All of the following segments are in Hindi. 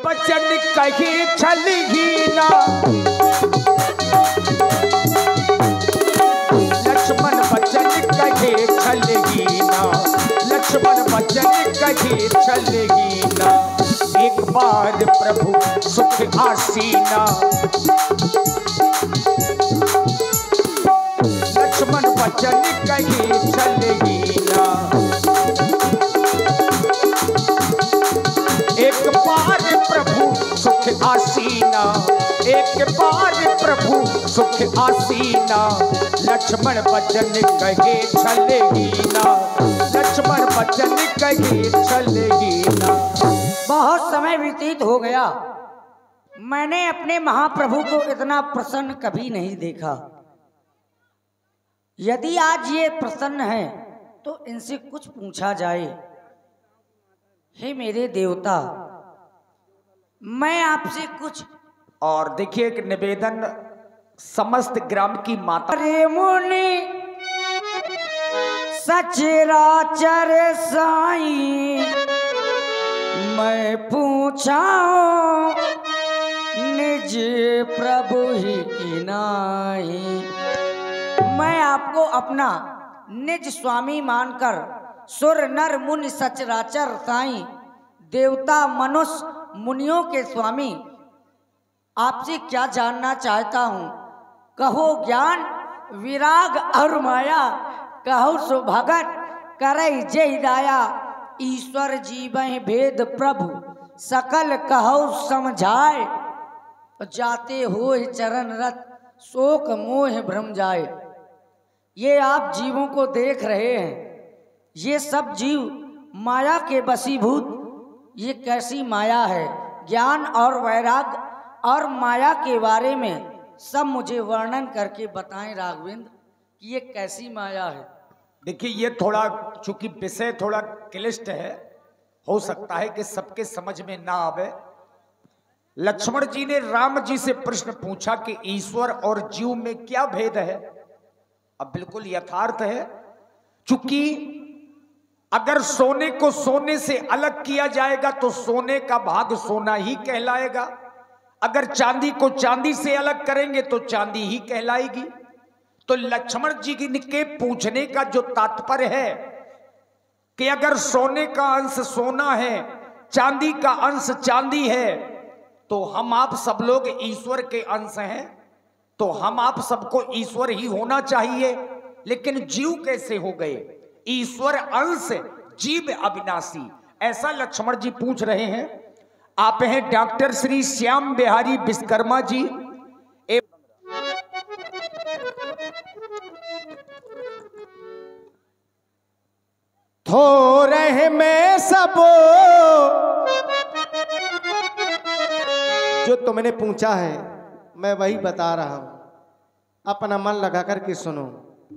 बचन कही छलही ना, लक्ष्मण बचन कही छलही ना, लक्ष्मण बचन कही छलही ना। एक बार प्रभु सुख आसीना, लक्ष्मण बचन कही छलही ना। एक बार प्रभु सुख आसीना, एक बार प्रभु सुख आसीना। लक्ष्मण बचन कहे छलही ना, लक्ष्मण बचन कहे छलही ना। बहुत समय व्यतीत हो गया, मैंने अपने महाप्रभु को इतना प्रसन्न कभी नहीं देखा। यदि आज ये प्रसन्न है तो इनसे कुछ पूछा जाए। हे मेरे देवता, मैं आपसे कुछ। और देखिए एक निवेदन समस्त ग्राम की माता। अरे मुनि सचराचर साईं, मैं पूछा निज प्रभु ही की नाही। मैं आपको अपना निज स्वामी मानकर सुर नर मुनि सचराचर साईं, देवता मनुष्य मुनियों के स्वामी, आपसे क्या जानना चाहता हूँ। कहो ज्ञान विराग और माया, कहो सुभगत करे जय दाया। ईश्वर जीवहि भेद प्रभु सकल कहो समझाए, जाते हो चरण रत शोक मोह भ्रम जाए। ये आप जीवों को देख रहे हैं, ये सब जीव माया के वशीभूत। ये कैसी माया है? ज्ञान और वैराग और माया के बारे में सब मुझे वर्णन करके बताएं राघवेंद्र कि ये कैसी माया है। देखिए ये थोड़ा चूंकि विषय थोड़ा क्लिष्ट है, हो सकता है कि सबके समझ में ना आवे। लक्ष्मण जी ने राम जी से प्रश्न पूछा कि ईश्वर और जीव में क्या भेद है। अब बिल्कुल यथार्थ है, चूंकि अगर सोने को सोने से अलग किया जाएगा तो सोने का भाग सोना ही कहलाएगा। अगर चांदी को चांदी से अलग करेंगे तो चांदी ही कहलाएगी। तो लक्ष्मण जी के पूछने का जो तात्पर्य है कि अगर सोने का अंश सोना है, चांदी का अंश चांदी है, तो हम आप सब लोग ईश्वर के अंश हैं, तो हम आप सबको ईश्वर ही होना चाहिए। लेकिन जीव कैसे हो गए? ईश्वर अंश जीव अविनाशी, ऐसा लक्ष्मण जी पूछ रहे हैं। आप हैं डॉक्टर श्री श्याम बिहारी विश्वकर्मा जी। थोड़े में सब जो तुमने पूछा है मैं वही बता रहा हूं, अपना मन लगा करके सुनो।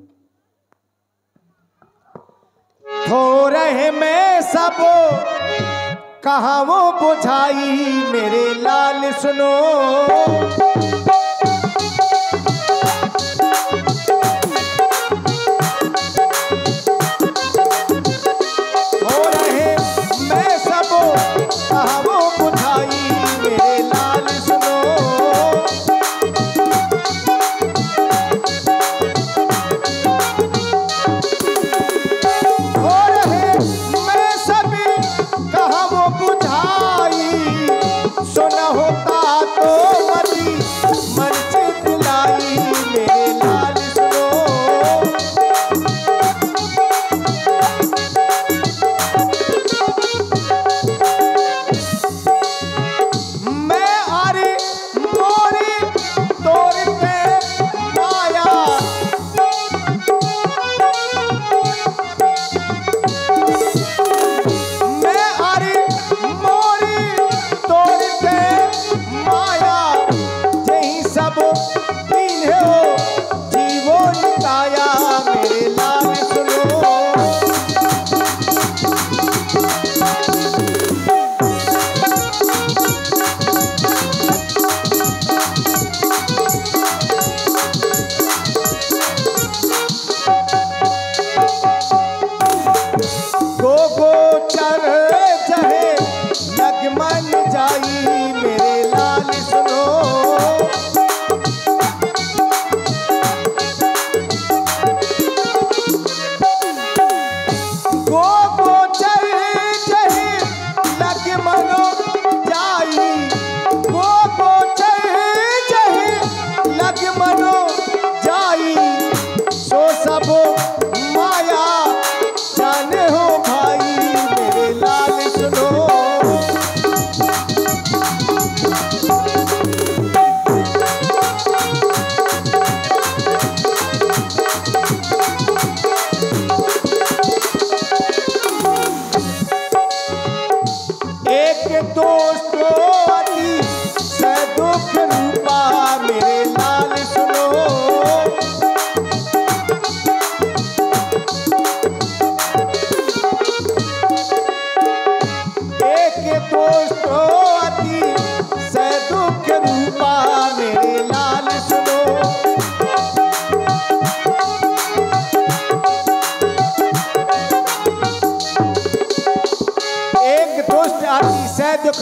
थोड़े में सब कहाँ वो बुझाई मेरे लाल सुनो।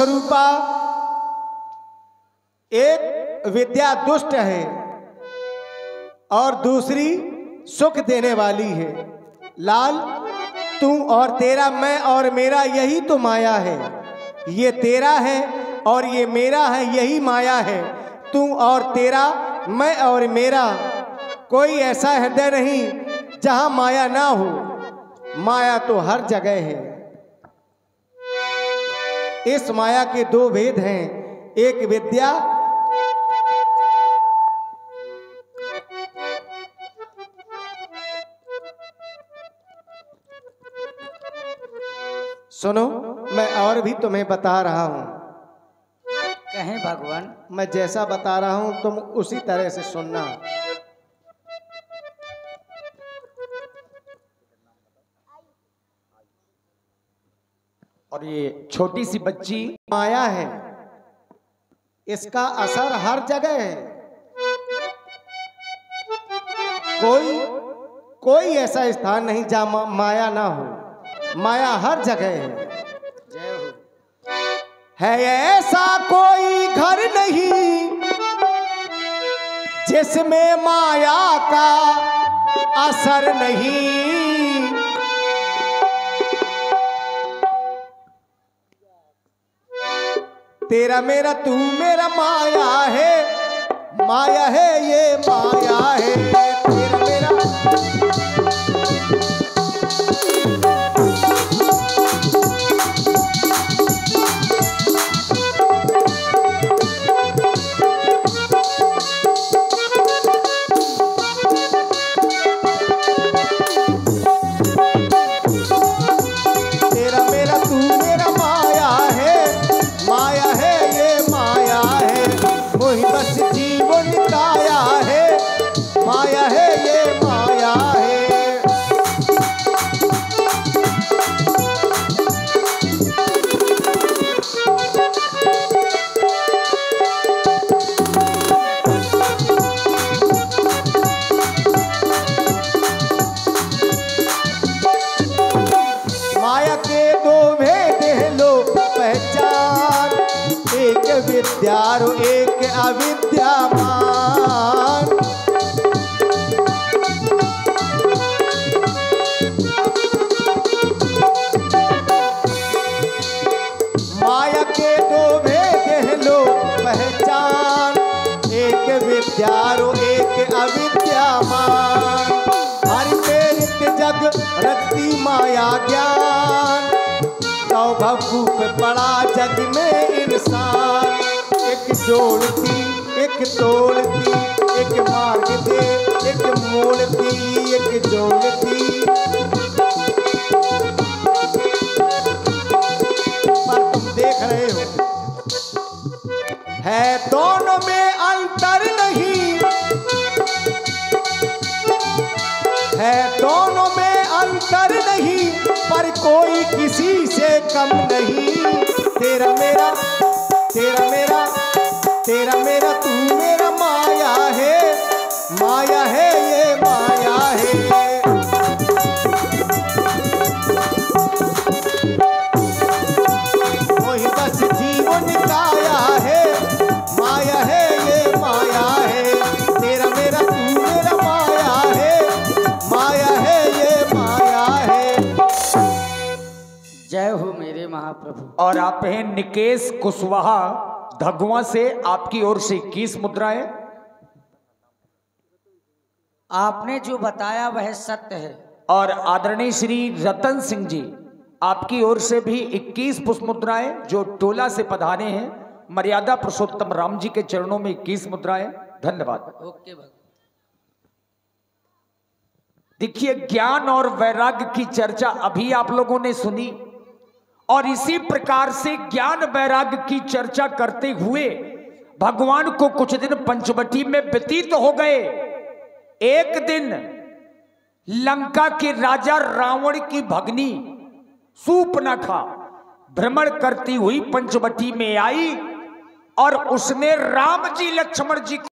स्वरूपा एक विद्या दुष्ट है और दूसरी सुख देने वाली है। लाल, तू और तेरा, मैं और मेरा, यही तो माया है। ये तेरा है और ये मेरा है, यही माया है। तू और तेरा, मैं और मेरा, कोई ऐसा हृदय नहीं जहां माया ना हो। माया तो हर जगह है। इस माया के दो भेद हैं, एक विद्या सुनो, मैं और भी तुम्हें बता रहा हूं। कहें भगवान। मैं जैसा बता रहा हूं तुम उसी तरह से सुनना। और ये छोटी सी बच्ची माया है, इसका असर हर जगह है। कोई ऐसा स्थान नहीं जहां माया ना हो। माया हर जगह है। जय हो। है ऐसा कोई घर नहीं जिसमें माया का असर नहीं। तेरा मेरा तू मेरा माया है, माया है ये माया है। तेरा मेरा विद्यारो एक अविद्यामान। माया के दो भेद लो पहचान, एक विद्यारो एक अविद्यामान। हरि प्रेरित जग रचती माया ज्ञान, तो भूप पड़ा जग में इंसान। एक जोड़ती एक तोड़ती, एक मार्ग दे एक मोड़ती, एक जोड़ती। पर तुम देख रहे हो है दोनों में अंतर नहीं, है दोनों में अंतर नहीं, पर कोई किसी से कम नहीं। तेरा मेरा तेरा मेरा तेरा मेरा तू मेरा माया है, माया है ये माया है। वही बस जीवन काया है, माया है ये माया है। तेरा मेरा तू मेरा माया है, माया है ये माया है। जय हो मेरे महाप्रभु। और आप हैं निकेश कुशवाहा धगुआ से, आपकी ओर से 21 मुद्राएं। आपने जो बताया वह सत्य है। और आदरणीय श्री रतन सिंह जी, आपकी ओर से भी 21 पुष्प मुद्राएं, जो टोला से पधारे हैं। मर्यादा पुरुषोत्तम राम जी के चरणों में 21 मुद्राएं। धन्यवाद। ओके भगवान। देखिए, ज्ञान और वैराग्य की चर्चा अभी आप लोगों ने सुनी, और इसी प्रकार से ज्ञान वैराग्य की चर्चा करते हुए भगवान को कुछ दिन पंचवटी में व्यतीत हो गए। एक दिन लंका के राजा रावण की भगनी सूर्पनखा भ्रमण करती हुई पंचवटी में आई, और उसने राम जी लक्ष्मण जी